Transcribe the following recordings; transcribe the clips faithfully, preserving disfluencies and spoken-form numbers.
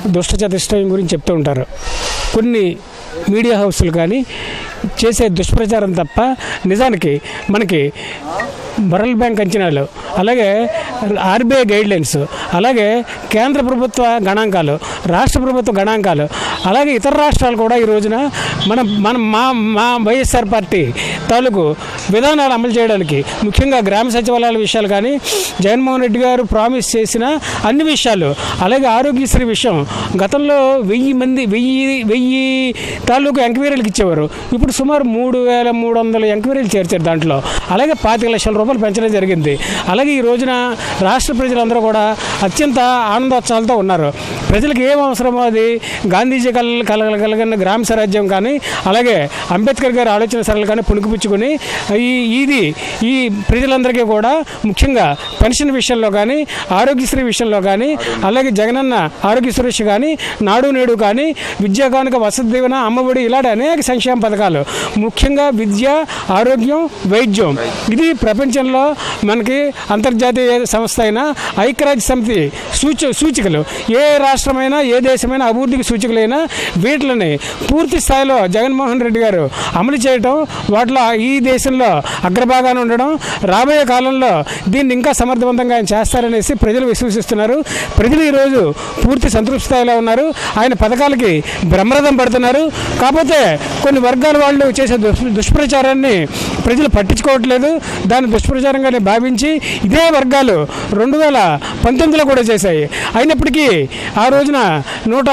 దుష్ట చతుష్టయం గురించి చెప్తూ ఉంటారు. కొన్ని మీడియా హౌస్లు కానీ చేసే దుష్ప్రచారం తప్ప నిజానికి మనకి వరల్డ్ బ్యాంక్ అంచనాలు, అలాగే ఆర్బీఐ గైడ్లైన్స్, అలాగే కేంద్ర ప్రభుత్వ గణాంకాలు, రాష్ట్ర ప్రభుత్వ గణాంకాలు, అలాగే ఇతర రాష్ట్రాలు కూడా ఈ రోజున మన మన మా మా వైఎస్ఆర్ పార్టీ తాలూకు విధానాలు అమలు చేయడానికి, ముఖ్యంగా గ్రామ సచివాలయాల విషయాలు కానీ జగన్మోహన్ రెడ్డి గారు ప్రామిస్ చేసిన అన్ని విషయాలు, అలాగే ఆరోగ్యశ్రీ విషయం గతంలో వెయ్యి మంది వెయ్యి వెయ్యి తాలూకు ఎంక్వైరీలకు ఇచ్చేవారు. ఇప్పుడు సుమారు మూడు వేల మూడు వందల ఎంక్వైరీలు చేర్చారు దాంట్లో. అలాగే పాతిక లక్షల రూపాయలు పెంచడం జరిగింది. అలాగే ఈ రోజున రాష్ట్ర ప్రజలందరూ కూడా అత్యంత ఆనందోత్సవాలతో ఉన్నారు. ప్రజలకు ఏం అవసరమో అది గాంధీజీ కల కలగలిగిన గ్రామ స్వరాజ్యం కానీ, అలాగే అంబేద్కర్ గారి ఆలోచన సరళి కానీ పుణుకుపుచ్చుకొని ఈ ఇది ఈ ప్రజలందరికీ కూడా ముఖ్యంగా పెన్షన్ విషయంలో కానీ, ఆరోగ్యశ్రీ విషయంలో కానీ, అలాగే జగనన్న ఆరోగ్య సురక్ష కానీ, నాడు నేడు కానీ, విద్యా కానుక, వసతి దీవెన, అమ్మఒడి ఇలాంటి అనేక సంక్షేమ పథకాలు, ముఖ్యంగా విద్య, ఆరోగ్యం, వైద్యం, ఇది ప్రపంచంలో మనకి అంతర్జాతీయ సంస్థ అయిన ఐక్యరాజ్య సమితి సూచ సూచికలు ఏ రాష్ట్రమైనా ఏ దేశమైనా అభివృద్ధికి సూచికలైనా వీటిని పూర్తి స్థాయిలో జగన్మోహన్ రెడ్డి గారు అమలు చేయటం, వాటిలో ఈ దేశంలో అగ్రభాగాన ఉండడం, రాబోయే కాలంలో దీన్ని ఇంకా సమర్థవంతంగా ఆయన చేస్తారనేసి ప్రజలు విశ్వసిస్తున్నారు. ప్రజలు ఈరోజు పూర్తి సంతృప్తి స్థాయిలో ఉన్నారు. ఆయన పథకాలకి బ్రహ్మరథం పడుతున్నారు. కాకపోతే కొన్ని వర్గాల వాళ్ళు చేసే దుష్ప్రచారాన్ని ప్రజలు పట్టించుకోవట్లేదు. దాన్ని దుష్ప్రచారంగానే భావించి ఇదే వర్గాలు రెండు వేల పంతొమ్మిదిలో కూడా చేశాయి. అయినప్పటికీ ఆ రోజున నూట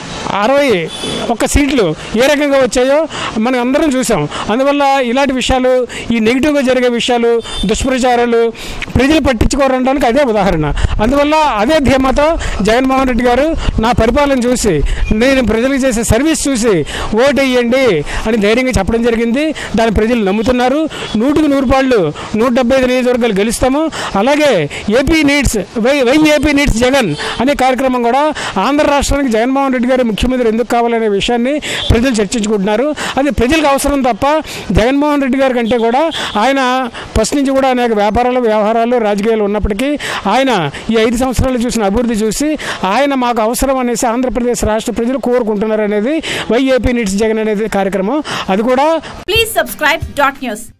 అరవై ఒక్క సీట్లు ఏ రకంగా వచ్చాయో మనం అందరం చూసాం. అందువల్ల ఇలాంటి విషయాలు, ఈ నెగిటివ్గా జరిగే విషయాలు, దుష్ప్రచారాలు ప్రజలు పట్టించుకోవడానికి అదే ఉదాహరణ. అందువల్ల అదే ధీమాతో జగన్మోహన్ రెడ్డి గారు నా పరిపాలన చూసి, నేను ప్రజలకు చేసే సర్వీస్ చూసి ఓటు వేయండి అని ధైర్యంగా చెప్పడం జరిగింది. దాన్ని ప్రజలు నమ్ముతున్నారు. నూటికి నూరు పాళ్ళు నూట డెబ్బై ఐదు నియోజకవర్గాలు గెలుస్తాము. అలాగే AP needs why why AP needs Jagan అనే కార్యక్రమం కూడా ఆంధ్ర రాష్ట్రానికి జగన్మోహన్ రెడ్డి గారు ముఖ్యమంత్రి ఎందుకు కావాలనే విషయాన్ని ప్రజలు చర్చించుకుంటున్నారు. అది ప్రజలకు అవసరం తప్ప జగన్మోహన్ రెడ్డి గారి కంటే కూడా ఆయన ఫస్ట్ నుంచి కూడా అనేక వ్యాపారాలు, వ్యవహారాలు, రాజకీయాలు ఉన్నప్పటికీ ఆయన ఈ ఐదు సంవత్సరాలు చూసిన అభివృద్ధి చూసి ఆయన మాకు అవసరం అనేసి ఆంధ్రప్రదేశ్ రాష్ట్ర ప్రజలు కోరుకుంటున్నారు అనేది వై ఏపీ నీడ్స్ జగన్ అనేది కార్యక్రమం. అది కూడా ప్లీజ్ సబ్స్క్రైబ్ డాట్ న్యూస్.